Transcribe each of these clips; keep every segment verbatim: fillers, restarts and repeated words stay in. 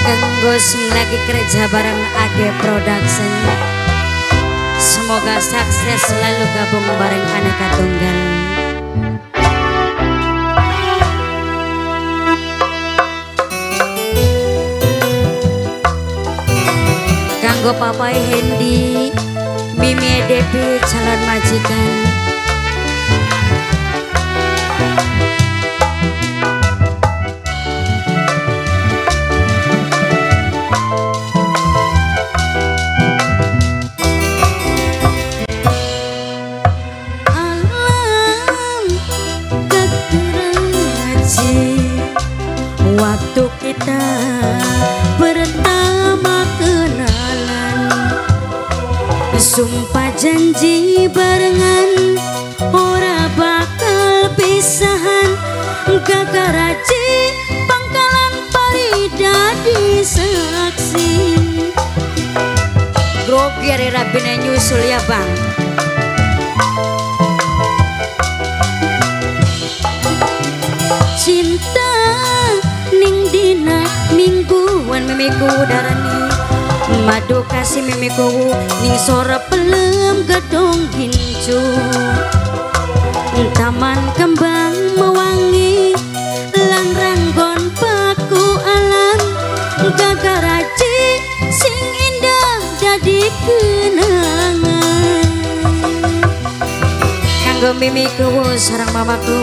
Kanggo sing lagi kerja bareng A G Production, semoga sukses selalu gabung bareng Aneka Tunggal. Kanggo Papai Hendy, Mimi Depi calon majikan. Waktu kita pertama kenalan, sumpah janji barengan, ora bakal pisahan. Gagaraji Pangkalan Pari dadi saksi. Grogi hari Rabina nyusul ya bang. Cinta ning dina mingguan mimiku darani, madu kasih mimiku ning sore pelem gedong gincu. Taman kembang mewangi lang ranggon paku alam, gagaraji sing indah jadi kenangan. Kanggo mimiku sareng mamaku,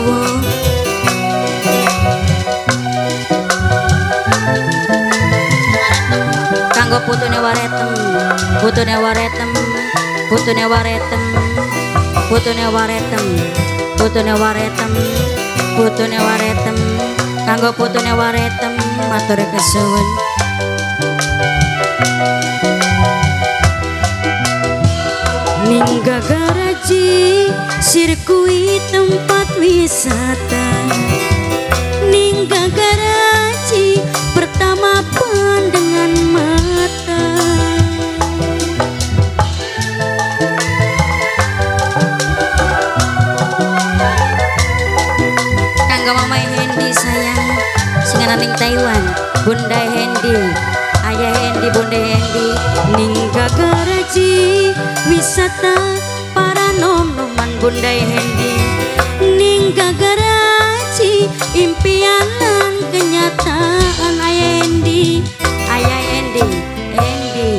kanggo putune waretem, putune waretem, putune waretem, putune waretem, putune waretem, putune waretem, kanggo putune waretem, matur kesuwun. Ning gagaraji sirkuit tempat wisata, ning gagaraji pertama pandangan mata. Kanggo Mama Hendy sayang, singan ning Taiwan, Bunda Hendy, Ayah Hendy, Bunda Hendy, ning gagaraji wisata para nom-noman Bunda Hendy, ning gagaraji impian lan kenyataan. Ayah Hendy, Ayah Hendy, Hendy,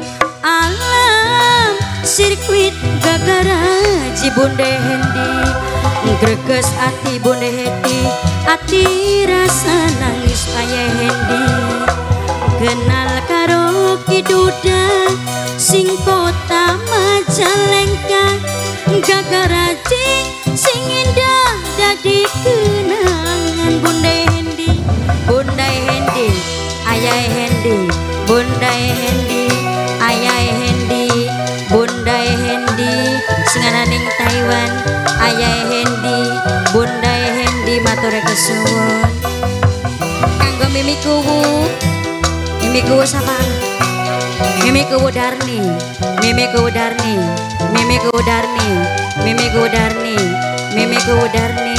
alam sirkuit gagaraji Bunda Hendy, greges ati Bunda Hendy, ati rasa nangis. Ayah Hendy kenal karo kiduda sing kota Majalengka, gagaraji sing indah dadi kenangan. Bunda Hendy, Bunda Hendy, Ayah Hendy, Bunda Hendy, Ayah Hendy, Bunda Hendy, singana ning Taiwan, Ayah Hendy, Bunda Hendy, matur kesuwun. Kanggo mimiku, mimiku sapa? Mimiku Darni, mimiku Darni, mimiku Darni, mimiku Darni, mimiku Darni.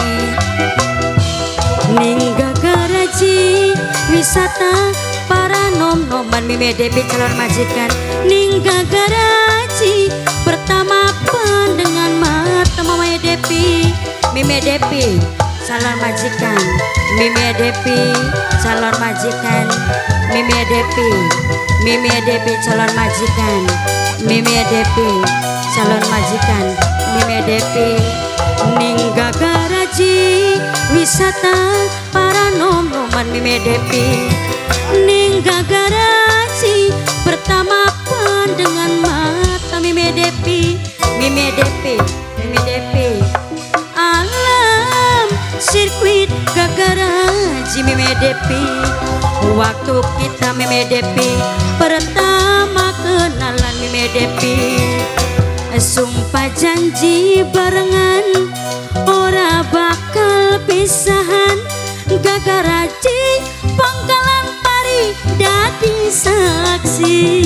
Ning gagaraji wisata para nom-noman Mimi Depi calon majikan, ning gagaraji pertama pandangan mata. Mama Depi, Mimi Depi calon majikan, Mimi Depi calon majikan, Mimi Depi, Mimi Depi calon majikan, Mimi Depi calon majikan, Mimi Depi. Ning gagaraji wisata para nom-noman Mimi Depi, ning gagaraji pertama pandangan mata. Mimi Depi, Mimi Depi, Mimi Depi, alam sirkuit gagaraji Mimi Depi. Waktu kita Mimi Depi pertama kenalan Mimi Depi, sumpah janji barengan, ora bakal pisahan. Gagaraji Pangkalan Pari dadi saksi.